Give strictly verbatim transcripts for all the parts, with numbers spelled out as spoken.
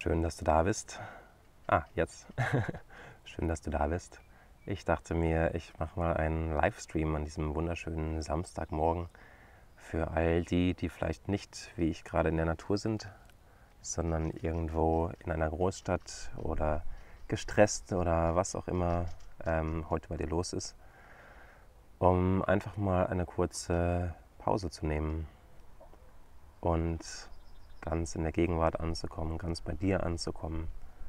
Schön, dass du da bist. Ah, jetzt. Schön, dass du da bist. Ich dachte mir, ich mache mal einen Livestream an diesem wunderschönen Samstagmorgen für all die, die vielleicht nicht wie ich gerade in der Natur sind, sondern irgendwo in einer Großstadt oder gestresst oder was auch immer ähm, heute bei dir los ist, um einfach mal eine kurze Pause zu nehmen und ganz in der Gegenwart anzukommen, ganz bei dir anzukommen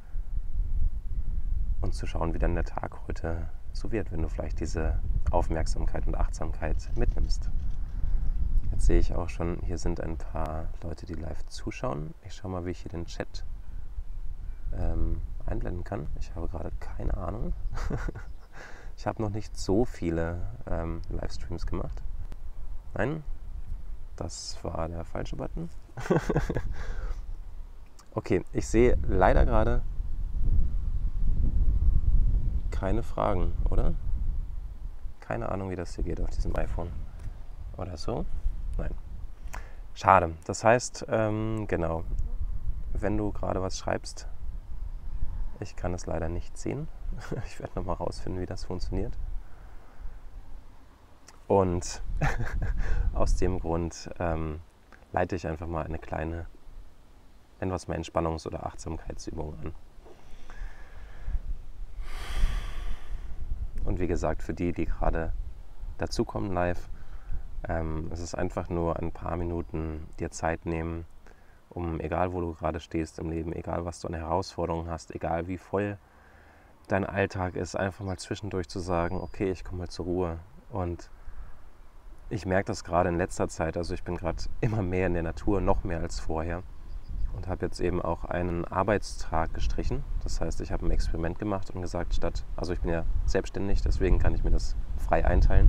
und zu schauen, wie dann der Tag heute so wird, wenn du vielleicht diese Aufmerksamkeit und Achtsamkeit mitnimmst. Jetzt sehe ich auch schon, hier sind ein paar Leute, die live zuschauen. Ich schaue mal, wie ich hier den Chat ähm, einblenden kann. Ich habe gerade keine Ahnung. Ich habe noch nicht so viele ähm, Livestreams gemacht. Nein, das war der falsche Button. Okay, ich sehe leider gerade keine Fragen, oder? Keine Ahnung, wie das hier geht auf diesem iPhone. Oder so? Nein. Schade. Das heißt, ähm, genau, wenn du gerade was schreibst, ich kann es leider nicht sehen. Ich werde nochmal rausfinden, wie das funktioniert. Und aus dem Grund ähm, leite ich einfach mal eine kleine, etwas mehr Entspannungs- oder Achtsamkeitsübung an. Und wie gesagt, für die, die gerade dazukommen live, ähm, es ist einfach nur ein paar Minuten dir Zeit nehmen, um, egal wo du gerade stehst im Leben, egal was du an Herausforderungen hast, egal wie voll dein Alltag ist, einfach mal zwischendurch zu sagen, okay, ich komme mal zur Ruhe. Und ich merke das gerade in letzter Zeit, also ich bin gerade immer mehr in der Natur, noch mehr als vorher. Und habe jetzt eben auch einen Arbeitstag gestrichen. Das heißt, ich habe ein Experiment gemacht und gesagt, statt, also ich bin ja selbstständig, deswegen kann ich mir das frei einteilen.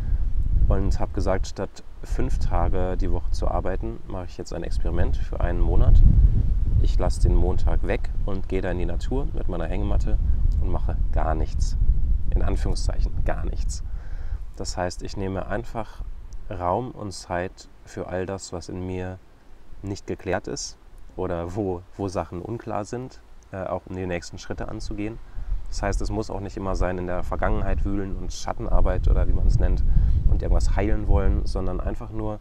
Und habe gesagt, statt fünf Tage die Woche zu arbeiten, mache ich jetzt ein Experiment für einen Monat. Ich lasse den Montag weg und gehe da in die Natur mit meiner Hängematte und mache gar nichts. In Anführungszeichen gar nichts. Das heißt, ich nehme einfach Raum und Zeit für all das, was in mir nicht geklärt ist oder wo, wo Sachen unklar sind, äh, auch um die nächsten Schritte anzugehen. Das heißt, es muss auch nicht immer sein, in der Vergangenheit wühlen und Schattenarbeit oder wie man es nennt und irgendwas heilen wollen, sondern einfach nur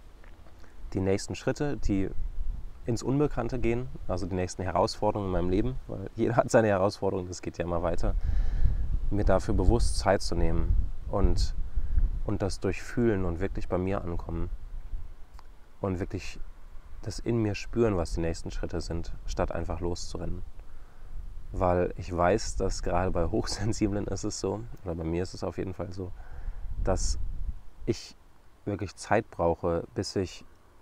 die nächsten Schritte, die ins Unbekannte gehen, also die nächsten Herausforderungen in meinem Leben, weil jeder hat seine Herausforderungen, das geht ja immer weiter, mir dafür bewusst Zeit zu nehmen und, und das durchfühlen und wirklich bei mir ankommen und wirklich das in mir spüren, was die nächsten Schritte sind, statt einfach loszurennen. Weil ich weiß, dass gerade bei Hochsensiblen ist es so, oder bei mir ist es auf jeden Fall so, dass ich wirklich Zeit brauche, bis ich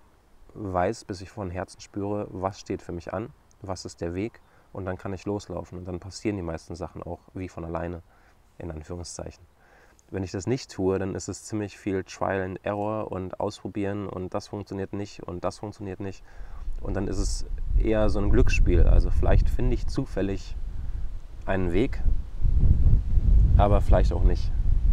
weiß, bis ich von Herzen spüre, was steht für mich an, was ist der Weg, und dann kann ich loslaufen und dann passieren die meisten Sachen auch wie von alleine, in Anführungszeichen. Wenn ich das nicht tue, dann ist es ziemlich viel Trial and Error und Ausprobieren und das funktioniert nicht und das funktioniert nicht. Und dann ist es eher so ein Glücksspiel. Also vielleicht finde ich zufällig einen Weg, aber vielleicht auch nicht.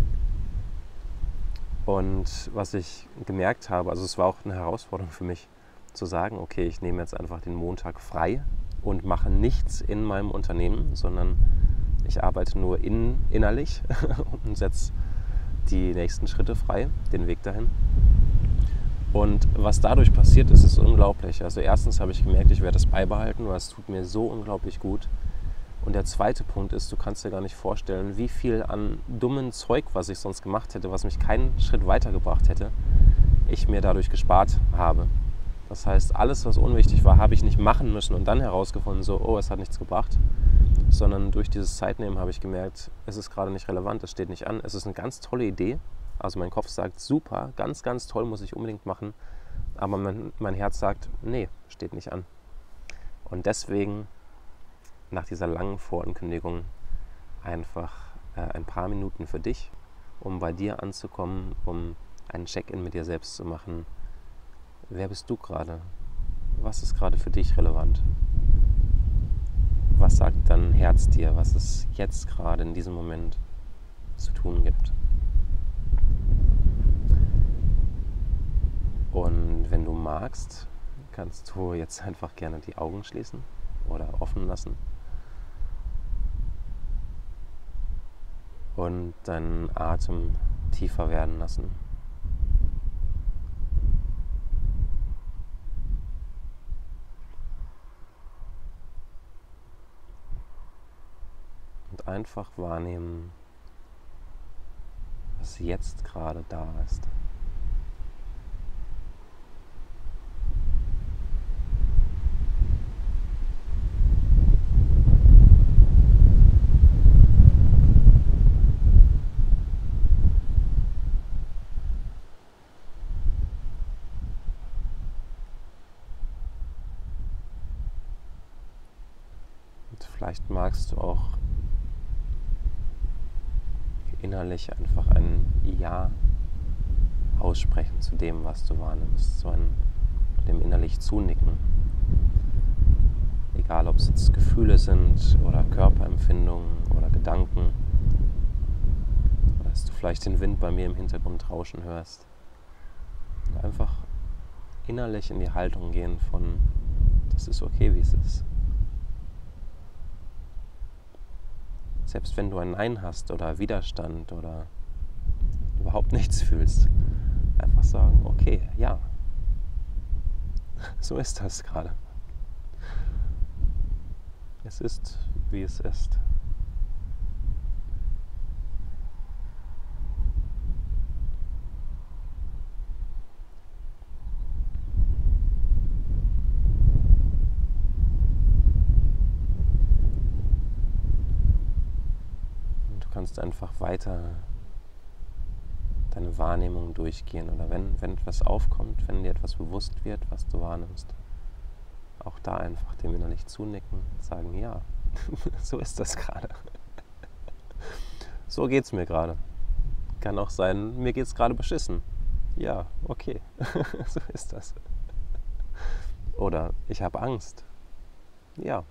Und was ich gemerkt habe, also es war auch eine Herausforderung für mich, zu sagen, okay, ich nehme jetzt einfach den Montag frei und mache nichts in meinem Unternehmen, sondern ich arbeite nur in, innerlich und setze die nächsten Schritte frei, den Weg dahin. Und was dadurch passiert ist, ist unglaublich. Also erstens habe ich gemerkt, ich werde es beibehalten, weil es tut mir so unglaublich gut. Und der zweite Punkt ist, du kannst dir gar nicht vorstellen, wie viel an dummen Zeug, was ich sonst gemacht hätte, was mich keinen Schritt weitergebracht hätte, ich mir dadurch gespart habe. Das heißt, alles, was unwichtig war, habe ich nicht machen müssen und dann herausgefunden, so, oh, es hat nichts gebracht. Sondern durch dieses Zeitnehmen habe ich gemerkt, es ist gerade nicht relevant, es steht nicht an. Es ist eine ganz tolle Idee. Also mein Kopf sagt, super, ganz, ganz toll, muss ich unbedingt machen. Aber mein, mein Herz sagt, nee, steht nicht an. Und deswegen, nach dieser langen Vorankündigung, einfach äh, ein paar Minuten für dich, um bei dir anzukommen, um einen Check-in mit dir selbst zu machen. Wer bist du gerade? Was ist gerade für dich relevant? Was sagt dein Herz dir, was es jetzt gerade in diesem Moment zu tun gibt? Und wenn du magst, kannst du jetzt einfach gerne die Augen schließen. oder offen lassen. Und deinen Atem tiefer werden lassen. Und einfach wahrnehmen, was jetzt gerade da ist. Und vielleicht magst du auch innerlich einfach ein Ja aussprechen zu dem, was du wahrnimmst, so ein dem innerlich zunicken. Egal, ob es jetzt Gefühle sind oder Körperempfindungen oder Gedanken, oder dass du vielleicht den Wind bei mir im Hintergrund rauschen hörst. Und einfach innerlich in die Haltung gehen von, das ist okay, wie es ist. Selbst wenn du ein Nein hast oder Widerstand oder überhaupt nichts fühlst, einfach sagen, okay, ja, so ist das gerade. Es ist, wie es ist. Und du kannst einfach weiter deine Wahrnehmung durchgehen oder wenn, wenn etwas aufkommt, wenn dir etwas bewusst wird, was du wahrnimmst, auch da einfach dem innerlich zunicken und sagen, ja, so ist das gerade. So geht's mir gerade. Kann auch sein, mir geht's gerade beschissen. Ja, okay, so ist das. Oder ich habe Angst. Ja.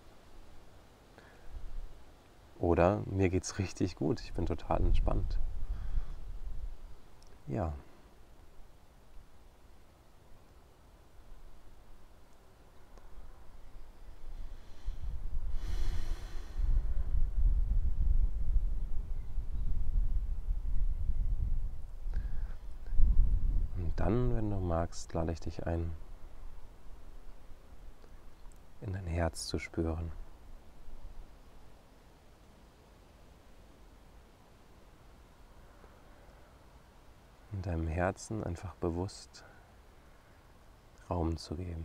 Oder mir geht's richtig gut, ich bin total entspannt. Ja. Und dann, wenn du magst, lade ich dich ein, in dein Herz zu spüren. In deinem Herzen einfach bewusst Raum zu geben.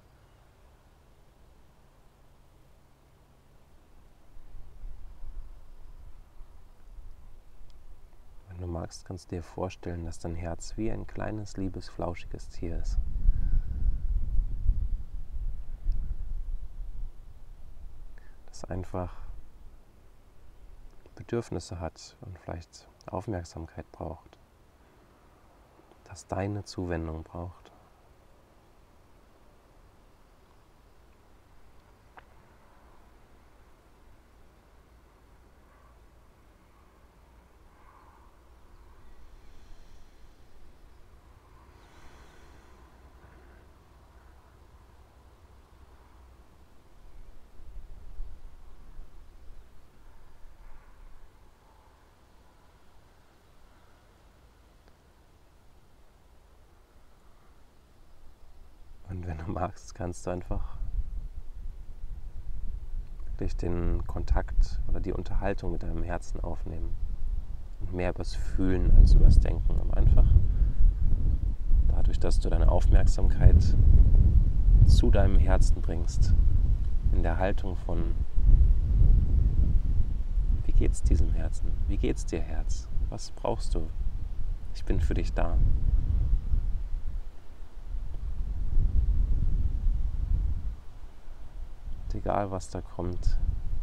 Wenn du magst, kannst du dir vorstellen, dass dein Herz wie ein kleines, liebes, flauschiges Tier ist. Das einfach Bedürfnisse hat und vielleicht Aufmerksamkeit braucht. Das deine Zuwendung braucht. Und wenn du magst, kannst du einfach durch den Kontakt oder die Unterhaltung mit deinem Herzen aufnehmen. Und mehr übers Fühlen als übers Denken. Aber einfach dadurch, dass du deine Aufmerksamkeit zu deinem Herzen bringst, in der Haltung von, wie geht's diesem Herzen? Wie geht's dir, Herz? Was brauchst du? Ich bin für dich da. Und egal, was da kommt,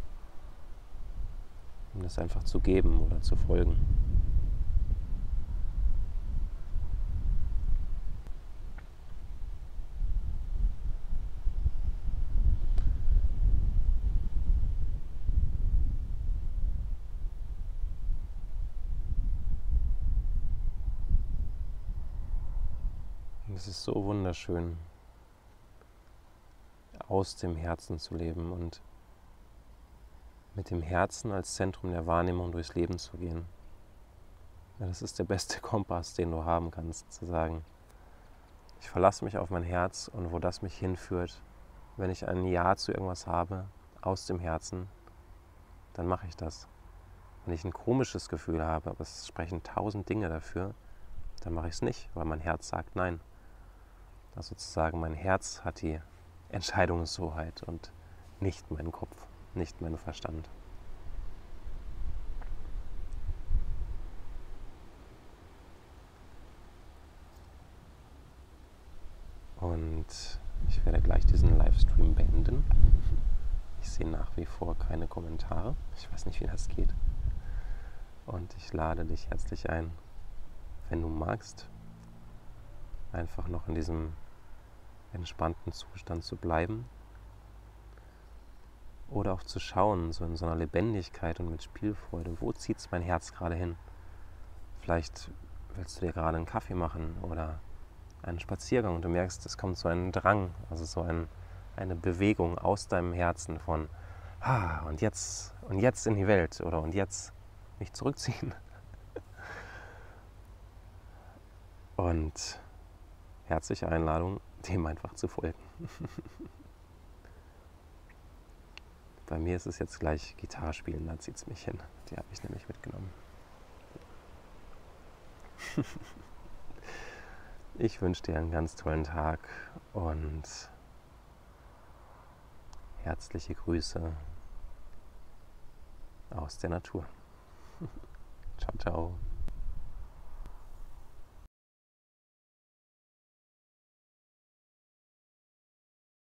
um das einfach zu geben oder zu folgen. Und es ist so wunderschön, aus dem Herzen zu leben und mit dem Herzen als Zentrum der Wahrnehmung durchs Leben zu gehen. Ja, das ist der beste Kompass, den du haben kannst, zu sagen, ich verlasse mich auf mein Herz und wo das mich hinführt, wenn ich ein Ja zu irgendwas habe, aus dem Herzen, dann mache ich das. Wenn ich ein komisches Gefühl habe, aber es sprechen tausend Dinge dafür, dann mache ich es nicht, weil mein Herz sagt Nein. Also sozusagen mein Herz hat die Entscheidungshoheit und nicht mein Kopf, nicht mein Verstand. Und ich werde gleich diesen Livestream beenden. Ich sehe nach wie vor keine Kommentare. Ich weiß nicht, wie das geht. Und ich lade dich herzlich ein, wenn du magst, einfach noch in diesem entspannten Zustand zu bleiben oder auch zu schauen, so in so einer Lebendigkeit und mit Spielfreude, wo zieht es mein Herz gerade hin? Vielleicht willst du dir gerade einen Kaffee machen oder einen Spaziergang und du merkst, es kommt so ein Drang, also so ein, eine Bewegung aus deinem Herzen von ah, und jetzt und jetzt in die Welt oder und jetzt mich zurückziehen. Und herzliche Einladung, dem einfach zu folgen. Bei mir ist es jetzt gleich Gitarre spielen, da zieht es mich hin. Die habe ich nämlich mitgenommen. Ich wünsche dir einen ganz tollen Tag und herzliche Grüße aus der Natur. Ciao, ciao.